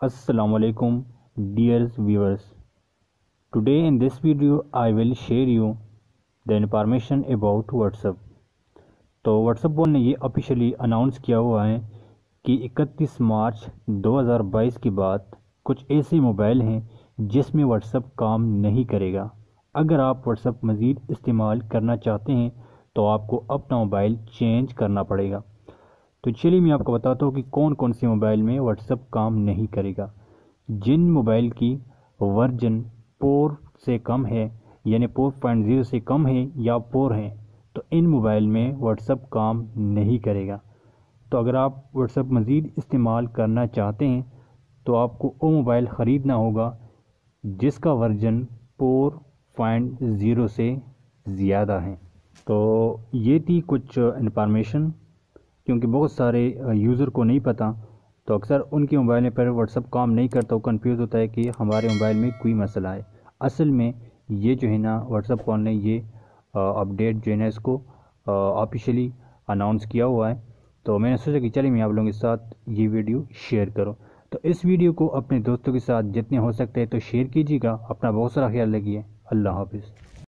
Assalamu alaikum dear viewers. Today in this video I will share you the information about WhatsApp. तो WhatsApp ने ये officially announce किया हुआ है कि 31 मार्च 2022 के बाद कुछ ऐसे मोबाइल हैं जिसमें WhatsApp काम नहीं करेगा। अगर आप WhatsApp मज़ीद इस्तेमाल करना चाहते हैं तो आपको अपना मोबाइल चेंज करना पड़ेगा। तो चलिए मैं आपको बताता हूँ कि कौन कौन से मोबाइल में WhatsApp काम नहीं करेगा। जिन मोबाइल की वर्जन 4 से कम है यानी 4.0 से कम है या 4 है तो इन मोबाइल में WhatsApp काम नहीं करेगा। तो अगर आप WhatsApp मज़ीद इस्तेमाल करना चाहते हैं तो आपको वो मोबाइल ख़रीदना होगा जिसका वर्जन 4.0 से ज़्यादा है। तो ये थी कुछ इन्फॉर्मेशन, क्योंकि बहुत सारे यूज़र को नहीं पता, तो अक्सर उनके मोबाइल पर WhatsApp काम नहीं करता, वो कंफ्यूज होता है कि हमारे मोबाइल में कोई मसला है। असल में ये जो है ना WhatsApp ने ये अपडेट जो है ना इसको ऑफिशियली अनाउंस किया हुआ है। तो मैंने सोचा कि चलिए मैं आप लोगों के साथ ये वीडियो शेयर करूं। तो इस वीडियो को अपने दोस्तों के साथ जितने हो सकते हैं तो शेयर कीजिएगा। अपना बहुत सारा ख्याल रखिए। अल्लाह हाफिज़।